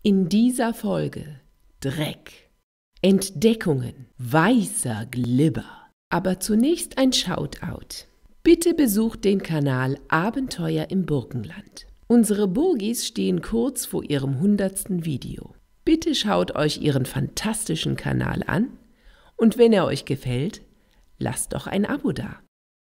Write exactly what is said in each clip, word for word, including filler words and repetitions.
In dieser Folge Dreck, Entdeckungen, weißer Glibber. Aber zunächst ein Shoutout. Bitte besucht den Kanal Abenteuer im Burgenland. Unsere Burgis stehen kurz vor ihrem hundertsten Video. Bitte schaut euch ihren fantastischen Kanal an und wenn er euch gefällt, lasst doch ein Abo da.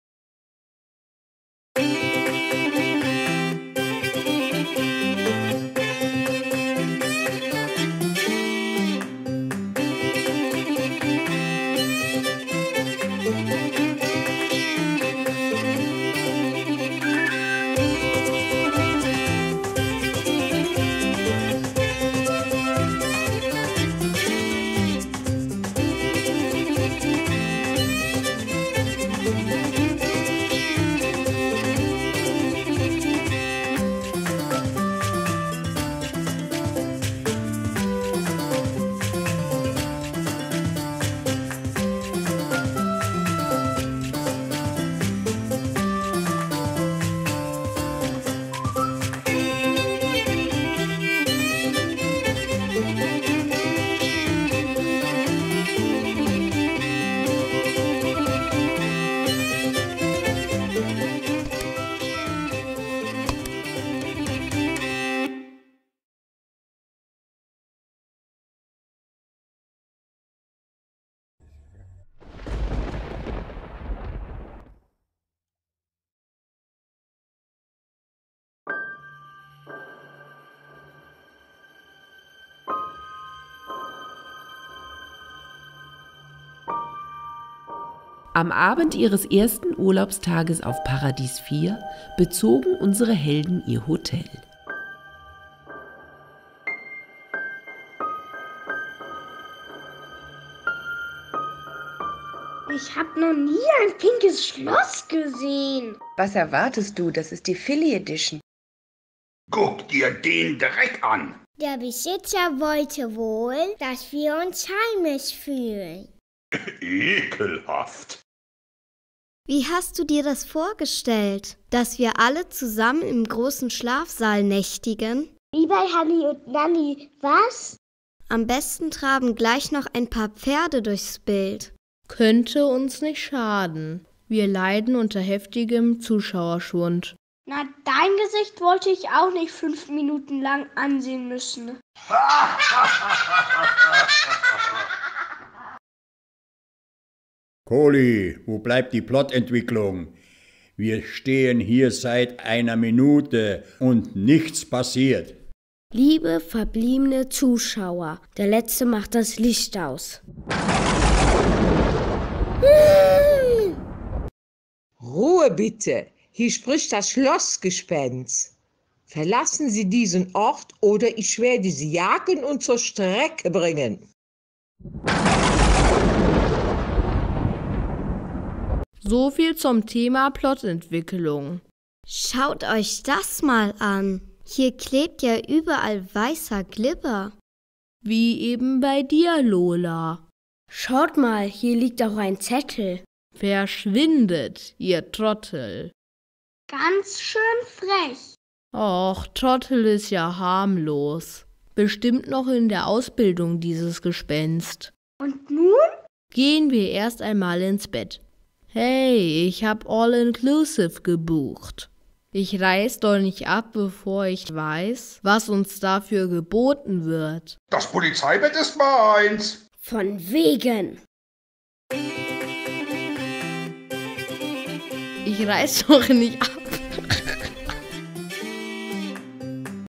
Am Abend ihres ersten Urlaubstages auf Paradies vier bezogen unsere Helden ihr Hotel. Ich habe noch nie ein pinkes Schloss gesehen. Was erwartest du? Das ist die Philly Edition. Guck dir den Dreck an. Der Besitzer wollte wohl, dass wir uns heimisch fühlen. Ekelhaft. Wie hast du dir das vorgestellt, dass wir alle zusammen im großen Schlafsaal nächtigen? Wie bei Halli und Nanni, was? Am besten traben gleich noch ein paar Pferde durchs Bild. Könnte uns nicht schaden. Wir leiden unter heftigem Zuschauerschwund. Na, dein Gesicht wollte ich auch nicht fünf Minuten lang ansehen müssen. Kohli, wo bleibt die Plotentwicklung? Wir stehen hier seit einer Minute und nichts passiert. Liebe verbliebene Zuschauer, der Letzte macht das Licht aus. Ruhe bitte, hier spricht das Schlossgespenst. Verlassen Sie diesen Ort oder ich werde Sie jagen und zur Strecke bringen. So viel zum Thema Plotentwicklung. Schaut euch das mal an. Hier klebt ja überall weißer Glibber. Wie eben bei dir, Lola. Schaut mal, hier liegt auch ein Zettel. Verschwindet, ihr Trottel. Ganz schön frech. Och, Trottel ist ja harmlos. Bestimmt noch in der Ausbildung, dieses Gespenst. Und nun? Gehen wir erst einmal ins Bett. Hey, ich hab All-Inclusive gebucht. Ich reiß doch nicht ab, bevor ich weiß, was uns dafür geboten wird. Das Polizeibett ist meins. Von wegen. Ich reiß doch nicht